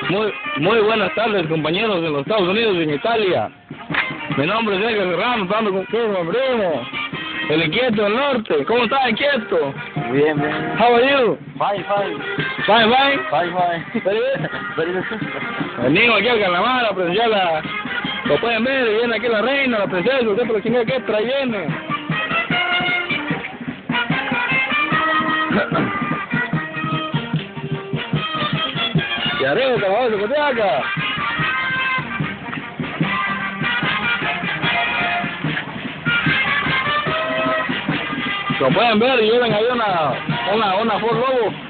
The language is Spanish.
Muy buenas tardes, compañeros de los Estados Unidos y en Italia. Mi nombre es Edgar Serrano, estando con mi primo, el Inquieto del Norte. ¿Cómo estás, Inquieto? Bien, bien. How are you? Fine, fine. Fine, fine. Fine, fine. Very good. Very good. Venimos aquí al carnaval a presenciar lo pueden ver, viene aquí la reina, la princesa, usted por chingada que trae. Y arriba el carnaval de Coteaca. Como pueden ver, y vienen ahí una Ford Lobo.